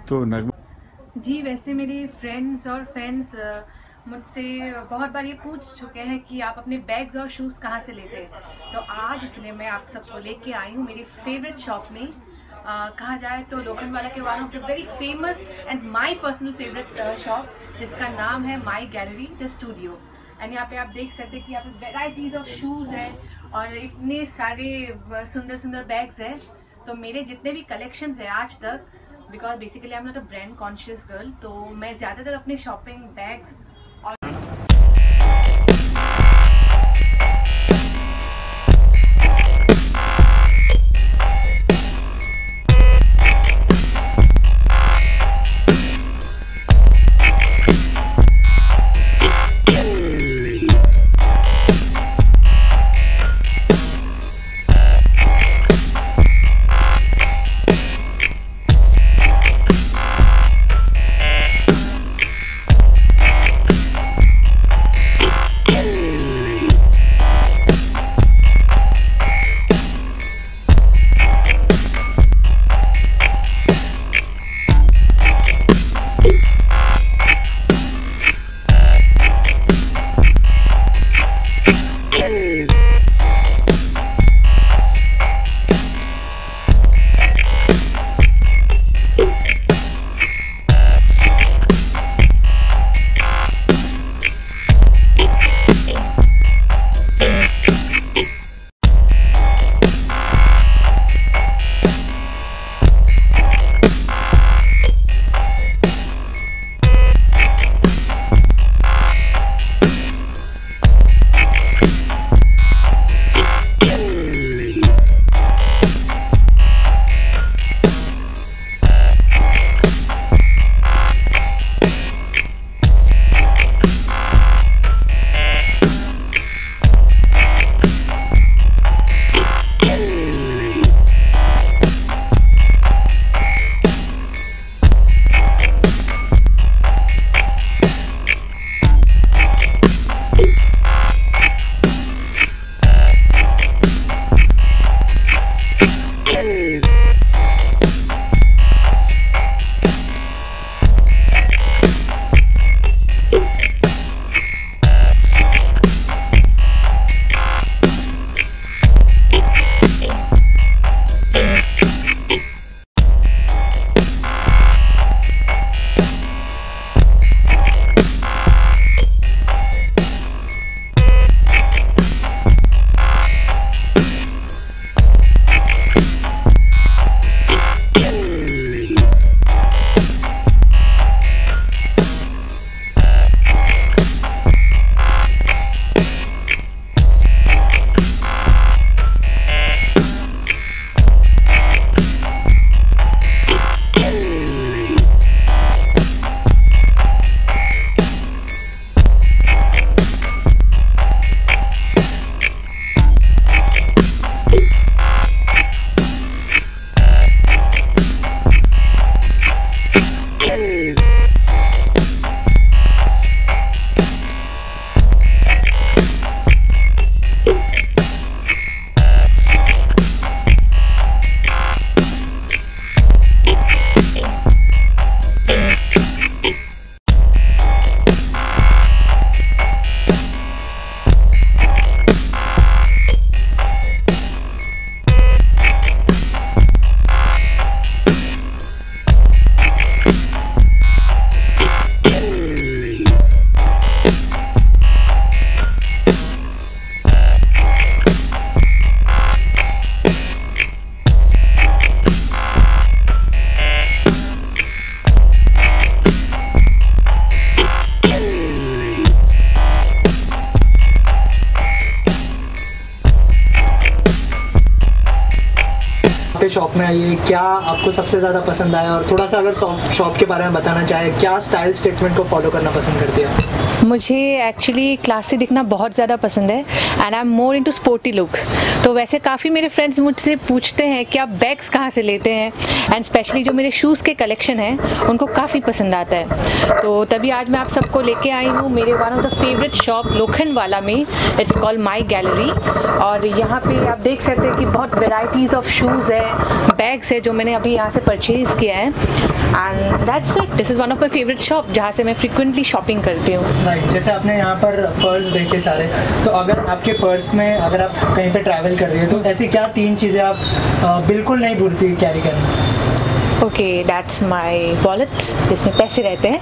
तो नगमा जी, वैसे मेरे फ्रेंड्स और फैंस मुझसे बहुत बार ये पूछ चुके हैं कि आप अपने बैग्स और शूज़ कहाँ से लेते हैं। तो आज इसलिए मैं आप सबको लेके आई हूँ मेरी फेवरेट शॉप में। कहा जाए तो लोखंडवाला के one of the very famous and my personal favourite shop, जिसका नाम है my gallery the studio. And यहाँ पे आप देख सकते हैं कि यहाँ पे वेराइटीज़ ऑफ शूज़ है और इतने सारे सुंदर सुंदर बैग्स हैं। तो मेरे जितने भी कलेक्शंस है आज तक, because basically I am not a brand conscious girl, तो मैं ज़्यादातर अपने शॉपिंग बैग्स और शॉप में आइए, क्या आपको सबसे ज़्यादा पसंद आया, और थोड़ा सा अगर शॉप के बारे में बताना चाहे, क्या स्टाइल स्टेटमेंट को फॉलो करना पसंद करती है? मुझे एक्चुअली क्लासी दिखना बहुत ज़्यादा पसंद है and I am more into sporty looks. तो वैसे काफ़ी मेरे फ्रेंड्स मुझसे पूछते हैं कि आप बैग्स कहाँ से लेते हैं, एंड स्पेशली जो मेरे शूज़ के कलेक्शन हैं उनको काफ़ी पसंद आता है। तो तभी आज मैं आप सबको लेके आई हूँ मेरे one of the favourite shop Lokhandwala में। इट्स कॉल्ड माई गैलरी, और यहाँ पे आप देख सकते हैं कि बहुत वेराइटीज़ ऑफ शूज़ है बैग्स है जो मैंने अभी यहाँ से परचेज़ किया है, and that's it. This is one of my favourite shop जहाँ से मैं फ्रिक्वेंटली शॉपिंग करती हूँ। राइट, जैसे आपने यहाँ पर पर्स देखे सारे, तो अगर आपके पर्स में अगर आप कहीं पे ट्रैवल कर रही है तो ऐसी क्या 3 चीज़ें आप बिल्कुल नहीं भूलती कैरी करना? ओके, दैट्स माई वॉलेट जिसमें पैसे रहते हैं,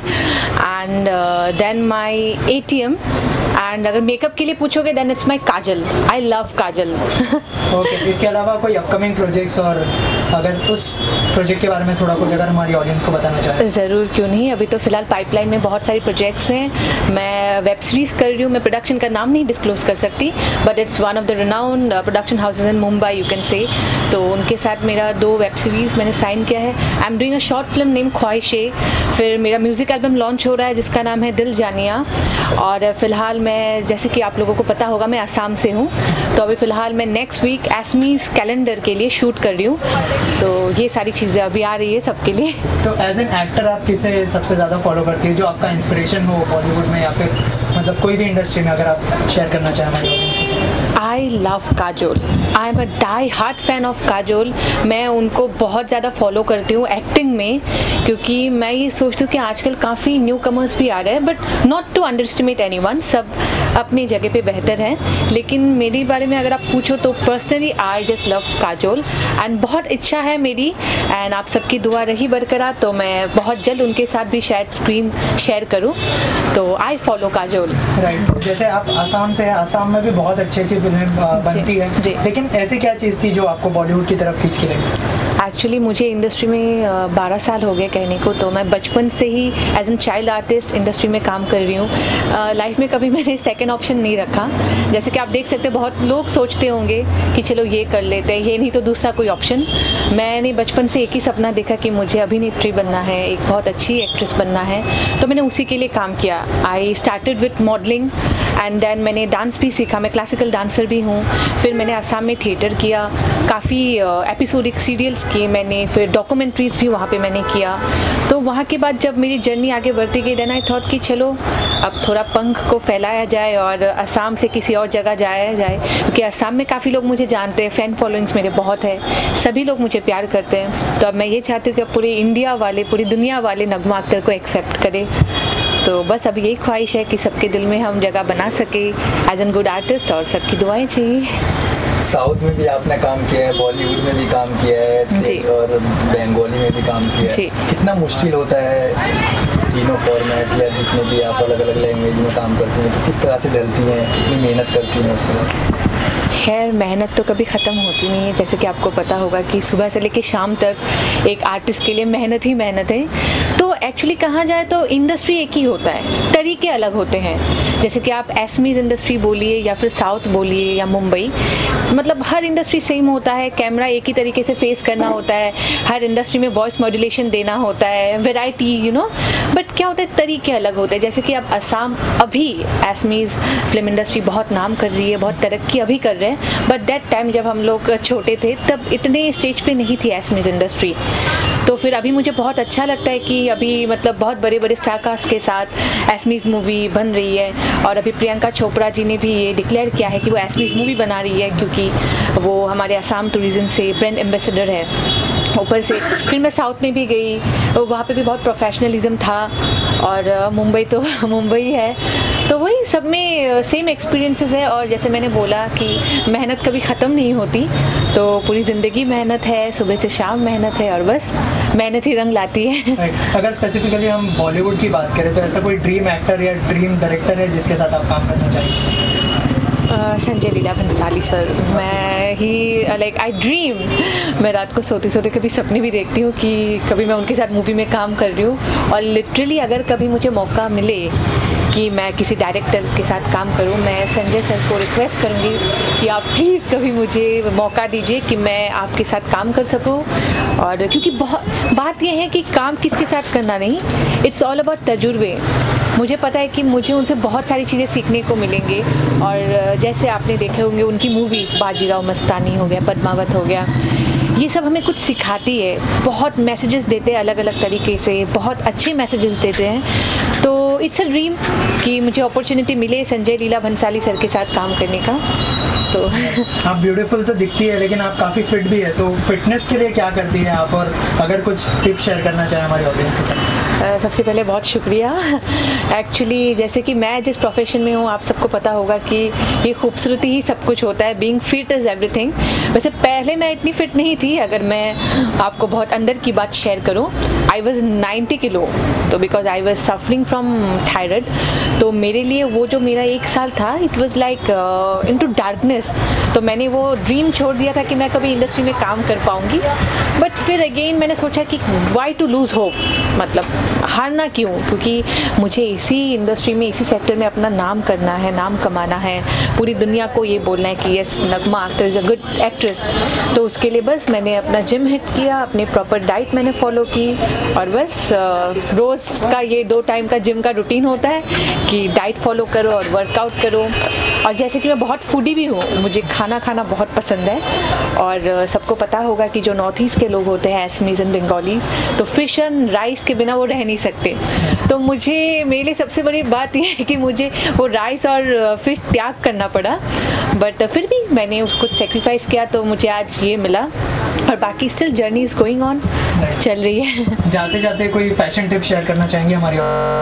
and then my ATM, and अगर मेकअप के लिए पूछोगे then it's my kajal. I love kajal. Okay, इसके अलावा कोई अपकमिंग प्रोजेक्ट्स, और अगर उस प्रोजेक्ट के बारे में थोड़ा कुछ अगर हमारी ऑडियंस को बताना चाहें? ज़रूर, क्यों नहीं। अभी तो फ़िलहाल पाइपलाइन में बहुत सारी प्रोजेक्ट्स हैं। मैं वेब सीरीज़ कर रही हूँ, मैं प्रोडक्शन का नाम नहीं डिस्क्लोज कर सकती, but it's one of the renowned production houses in Mumbai you can say. तो उनके साथ मेरा 2 वेब सीरीज़ मैंने साइन किया है। I am doing a short film name Khwahishein. फिर मेरा म्यूज़िक एल्बम लॉन्च हो रहा है जिसका नाम है दिल जानिया। और फ़िलहाल मैं, जैसे कि आप लोगों को पता होगा, मैं आसाम से हूँ, तो अभी फ़िलहाल मैं नेक्स्ट वीक एस्मीज़ कैलेंडर के लिए शूट कर रही हूँ। तो ये सारी चीज़ें अभी आ रही है सबके लिए। तो एज एन एक्टर आप किसे सबसे ज़्यादा फॉलो करती है, जो आपका इंस्पिरेशन हो बॉलीवुड में या फिर मतलब कोई भी इंडस्ट्री में, अगर आप शेयर करना चाहें हमारे ऑडियंस के साथ? I love Kajol. I am a die heart fan of Kajol. मैं उनको बहुत ज़्यादा फॉलो करती हूँ एक्टिंग में, क्योंकि मैं ये सोचती हूँ कि आजकल काफ़ी न्यू कमर्स भी आ रहे हैं, but not to underestimate anyone, सब अपनी जगह पे बेहतर है। लेकिन मेरे बारे में अगर आप पूछो तो personally I just love Kajol, and बहुत इच्छा है मेरी, एंड आप सबकी दुआ रही बरकरार, तो मैं बहुत जल्द उनके साथ भी शायद स्क्रीन शेयर करूँ। तो आई फॉलो काजोल। राइट, जैसे आप आसाम से हैं, आसाम में भी बहुत अच्छी अच्छी फिल्में बनती है, लेकिन ऐसी क्या चीज़ थी जो आपको बॉलीवुड की तरफ खींच के लगी? एक्चुअली मुझे इंडस्ट्री में 12 साल हो गए कहने को, तो मैं बचपन से ही as an child artist industry में काम कर रही हूँ। लाइफ में कभी मैंने सेकंड ऑप्शन नहीं रखा। जैसे कि आप देख सकते हैं, बहुत लोग सोचते होंगे कि चलो ये कर लेते हैं, ये नहीं तो दूसरा कोई ऑप्शन। मैंने बचपन से एक ही सपना देखा कि मुझे अभिनेत्री बनना है, एक बहुत अच्छी एक्ट्रेस बनना है, तो मैंने उसी के लिए काम किया। I started with modelling, and then मैंने डांस भी सीखा, मैं क्लासिकल डांसर भी हूँ। फिर मैंने असम में थिएटर किया, काफ़ी एपिसोडिक सीरियल्स किए मैंने, फिर डॉक्यूमेंट्रीज़ भी वहाँ पे मैंने किया। तो वहाँ के बाद जब मेरी जर्नी आगे बढ़ती गई, देन आई थॉट कि चलो अब थोड़ा पंख को फैलाया जाए और असम से किसी और जगह जाया जाए, क्योंकि असम में काफ़ी लोग मुझे जानते हैं, फ़ैन फॉलोइंग्स मेरे बहुत है, सभी लोग मुझे प्यार करते हैं। तो अब मैं ये चाहती हूँ कि अब पूरे इंडिया वाले, पूरी दुनिया वाले नगमा अख्तर को एक्सेप्ट करें। तो बस अब यही ख्वाहिश है कि सबके दिल में हम जगह बना सके एज एन गुड आर्टिस्ट, और सबकी दुआएं चाहिए। साउथ में भी आपने काम किया है, बॉलीवुड में भी काम किया है जी, और बंगाली में भी काम किया है। कितना मुश्किल होता है तीनों फॉर्मेट या जितने भी आप अलग अलग लैंग्वेज में काम करती हैं, तो किस तरह से ढलती हैं, कितनी मेहनत करती हैं उसके बाद? खैर, मेहनत तो कभी ख़त्म होती नहीं है। जैसे कि आपको पता होगा कि सुबह से लेकर शाम तक एक आर्टिस्ट के लिए मेहनत ही मेहनत है। तो एक्चुअली कहा जाए तो इंडस्ट्री एक ही होता है, तरीके अलग होते हैं। जैसे कि आप एस्मीज़ इंडस्ट्री बोलिए या फिर साउथ बोलिए या मुंबई, मतलब हर इंडस्ट्री सेम होता है, कैमरा एक ही तरीके से फेस करना होता है, हर इंडस्ट्री में वॉइस मॉड्यूलेशन देना होता है, वैरायटी यू नो, बट क्या होता है, तरीके अलग होते हैं। जैसे कि अब असम, अभी एस्मीज़ फिल्म इंडस्ट्री बहुत नाम कर रही है, बहुत तरक्की अभी कर रहे हैं, बट दैट टाइम जब हम लोग छोटे थे तब इतने स्टेज पे नहीं थी एस्मीज़ इंडस्ट्री। तो फिर अभी मुझे बहुत अच्छा लगता है कि अभी मतलब बहुत बड़े बड़े स्टार कास्ट के साथ एस्मीज़ मूवी बन रही है, और अभी प्रियंका चोपड़ा जी ने भी ये डिक्लेयर किया है कि वो एस्मीज़ मूवी बना रही है, क्योंकि वो हमारे असम टूरिज़्म से ब्रांड एम्बेसडर है। ऊपर से फिर मैं साउथ में भी गई, वहाँ पे भी बहुत प्रोफेशनलिज्म था, और मुंबई तो मुंबई है, तो वही सब में सेम एक्सपीरियंसेस है। और जैसे मैंने बोला कि मेहनत कभी ख़त्म नहीं होती, तो पूरी ज़िंदगी मेहनत है, सुबह से शाम मेहनत है, और बस मेहनत ही रंग लाती है। अगर स्पेसिफिकली हम बॉलीवुड की बात करें तो ऐसा कोई ड्रीम एक्टर या ड्रीम डायरेक्टर है जिसके साथ आप काम करना चाहिए? संजय लीला भंसाली सर। मैं ही लाइक आई ड्रीम, मैं रात को सोते सोते कभी सपने भी देखती हूँ कि कभी मैं उनके साथ मूवी में काम कर रही हूँ, और लिटरली अगर कभी मुझे मौका मिले कि मैं किसी डायरेक्टर के साथ काम करूं, मैं संजय सर को रिक्वेस्ट करूंगी कि आप प्लीज़ कभी मुझे मौका दीजिए कि मैं आपके साथ काम कर सकूं। और क्योंकि बहुत बात यह है कि काम किसके साथ करना नहीं, इट्स ऑल अबाउट तजुर्बे। मुझे पता है कि मुझे उनसे बहुत सारी चीज़ें सीखने को मिलेंगे, और जैसे आपने देखे होंगे उनकी मूवीज़, बाजीराव मस्तानी हो गया, पद्मावत हो गया, ये सब हमें कुछ सिखाती है, बहुत मैसेजेस देते हैं अलग अलग तरीके से, बहुत अच्छे मैसेजेस देते हैं। तो इट्स अ ड्रीम कि मुझे अपॉर्चुनिटी मिले संजय लीला भंसाली सर के साथ काम करने का। तो आप ब्यूटीफुल तो दिखती है, लेकिन आप काफ़ी फिट भी है, तो फिटनेस के लिए क्या करती हैं आप, और अगर कुछ टिप्स शेयर करना चाहें हमारे ऑडियंस के साथ? सबसे पहले बहुत शुक्रिया। एक्चुअली जैसे कि मैं जिस प्रोफेशन में हूँ, आप सबको पता होगा कि ये खूबसूरती ही सब कुछ होता है, बीइंग फिट इज़ एवरीथिंग। वैसे पहले मैं इतनी फिट नहीं थी, अगर मैं आपको बहुत अंदर की बात शेयर करूँ, आई वॉज 90 किलो, तो because I was suffering from thyroid. तो मेरे लिए वो जो मेरा 1 साल था, it was like into darkness. तो मैंने वो ड्रीम छोड़ दिया था कि मैं कभी इंडस्ट्री में काम कर पाऊँगी, बट फिर अगेन मैंने सोचा कि वाई टू लूज़ होप, मतलब हारना क्यों, क्योंकि मुझे इसी इंडस्ट्री में, इसी सेक्टर में अपना नाम करना है, नाम कमाना है, पूरी दुनिया को ये बोलना है कि yes Nagma Akhtar is a good actress. तो उसके लिए बस मैंने अपना जिम हिट किया, अपने प्रॉपर डाइट मैंने फॉलो की, और बस रोज़ का ये 2 टाइम का जिम का रूटीन होता है कि डाइट फॉलो करो और वर्कआउट करो। और जैसे कि मैं बहुत फूडी भी हूँ, मुझे खाना खाना बहुत पसंद है, और सबको पता होगा कि जो नॉर्थ ईस्ट के लोग होते हैं, असमीज़ एंड बंगालीज़, तो फिश एंड राइस के बिना वो रह नहीं सकते। तो मेरे लिए सबसे बड़ी बात यह है कि मुझे वो राइस और फिश त्याग करना पड़ा, बट फिर भी मैंने उसको सेक्रीफाइस किया, तो मुझे आज ये मिला, और बाकी still journey is going on, चल रही है। जाते जाते कोई फैशन टिप शेयर करना चाहेंगे हमारी?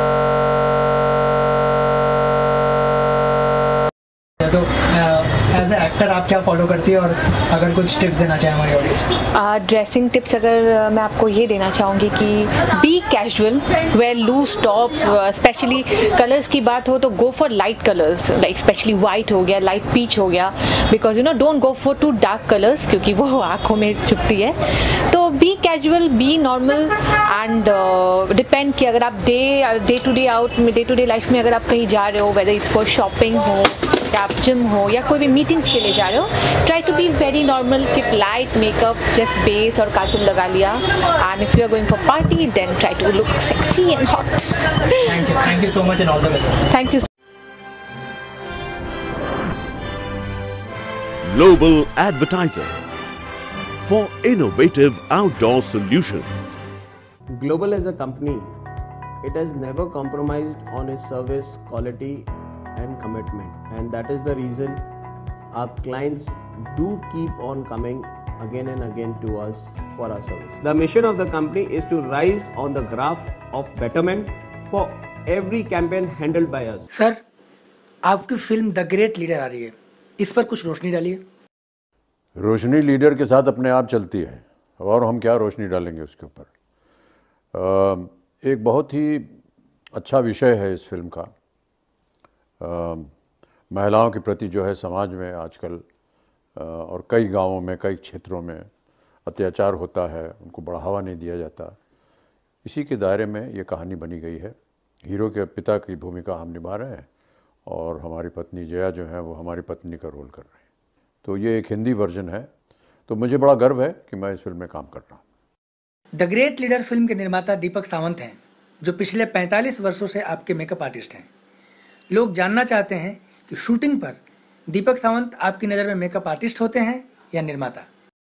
तो एज ए एक्टर आप क्या फॉलो करती है, और अगर कुछ टिप्स देना चाहें हमारी ऑडियंस? ड्रेसिंग टिप्स अगर मैं आपको ये देना चाहूँगी कि be casual, wear loose tops, specially colours की बात हो तो go for light colours, like specially white हो गया, लाइट पीच हो गया, because don't go for too dark colours, क्योंकि वो आँखों में चुभती है। तो be casual, be normal, and depend कि अगर आप डे टू डे लाइफ में अगर आप कहीं जा रहे हो, वेदर इट्स फॉर शॉपिंग हो, या आप जिम हो, या कोई भी मीटिंग्स के लिए जा रहे हो, try to be very normal, keep light makeup, just base और काजल लगा लिया, and if you are going for party then try to look sexy and hot. Thank you so much and all the best. Thank you. Global Advertiser for innovative outdoor solutions. Global as a company, it has never compromised on its service quality and commitment, and that is the reason our clients do keep on coming again and again to us for our service. The mission of the company is to rise on the graph of betterment for every campaign handled by us. Sir, आपकी film the great leader आ रही है, इस पर कुछ रोशनी डालिए। रोशनी leader के साथ अपने आप चलती है, और हम क्या रोशनी डालेंगे उसके ऊपर। एक बहुत ही अच्छा विषय है इस फिल्म का। महिलाओं के प्रति जो है समाज में आजकल और कई गांवों में, कई क्षेत्रों में अत्याचार होता है, उनको बढ़ावा नहीं दिया जाता। इसी के दायरे में ये कहानी बनी गई है। हीरो के पिता की भूमिका हम निभा रहे हैं, और हमारी पत्नी जया जो है वो हमारी पत्नी का रोल कर रहे हैं। तो ये एक हिंदी वर्जन है, तो मुझे बड़ा गर्व है कि मैं इस फिल्म में काम कर रहा हूँ। द ग्रेट लीडर फिल्म के निर्माता दीपक सावंत हैं, जो पिछले 45 वर्षों से आपके मेकअप आर्टिस्ट हैं। लोग जानना चाहते हैं कि शूटिंग पर दीपक सावंत आपकी नज़र में मेकअप आर्टिस्ट होते हैं या निर्माता?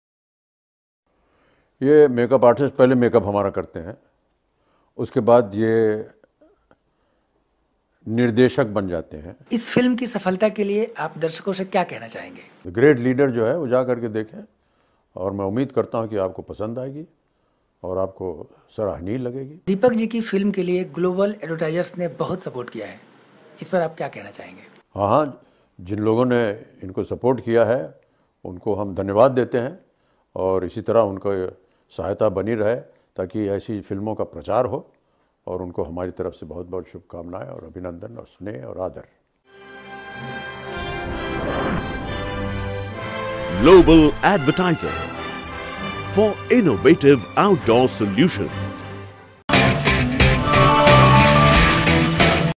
ये मेकअप आर्टिस्ट पहले मेकअप हमारा करते हैं, उसके बाद ये निर्देशक बन जाते हैं। इस फिल्म की सफलता के लिए आप दर्शकों से क्या कहना चाहेंगे? द ग्रेट लीडर जो है वो जा करके देखें, और मैं उम्मीद करता हूँ कि आपको पसंद आएगी और आपको सराहनीय लगेगी। दीपक जी की फिल्म के लिए ग्लोबल एडवर्टाइजर्स ने बहुत सपोर्ट किया है, इस पर आप क्या कहना चाहेंगे? हाँ, जिन लोगों ने इनको सपोर्ट किया है उनको हम धन्यवाद देते हैं, और इसी तरह उनको सहायता बनी रहे ताकि ऐसी फिल्मों का प्रचार हो, और उनको हमारी तरफ से बहुत बहुत शुभकामनाएं और अभिनंदन और स्नेह और आदर। Global Advertiser for innovative outdoor solutions.